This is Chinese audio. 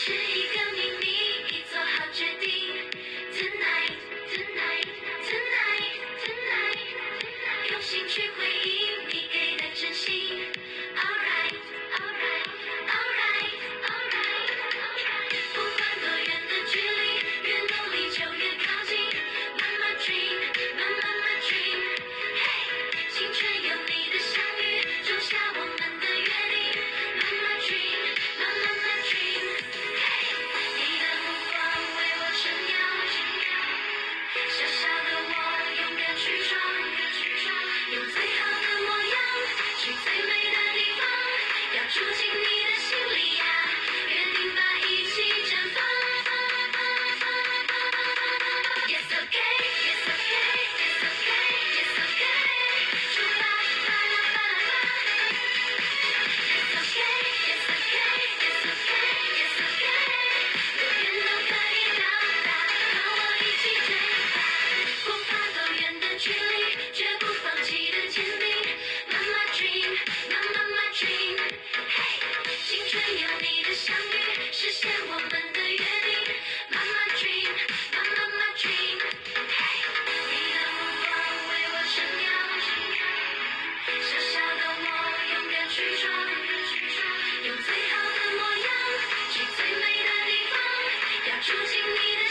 是一个秘密，已做好决定。Tonight, tonight, tonight, tonight， 用心去回应你给的真心。Alright, alright, alright, alright， 不管多远的距离，越努力就越靠近。Mama dream, mama dream， 嘿，青春有你的相遇，种下我们的约定。Mama dream, mama dream， 嘿，你的目光为我撑腰，小小的我勇敢去闯，用最好的模样去最美的地方，要住进你的心里呀，约定吧，一起绽放。Yes okay, yes okay, yes okay, yes okay， 出发，巴拉巴拉巴。Yes okay, yes okay, yes okay, yes okay， 多远都可以到达，和我一起追吧，不怕多远的距离，绝不放弃的坚定。Mama dream, mama dream， 嘿，青春有你的相遇，实现我们的约定。Mama dream, mama dream， 嘿，你的目光为我撑腰，小小的我勇敢去闯，用最好的模样去最美的地方，要住进你的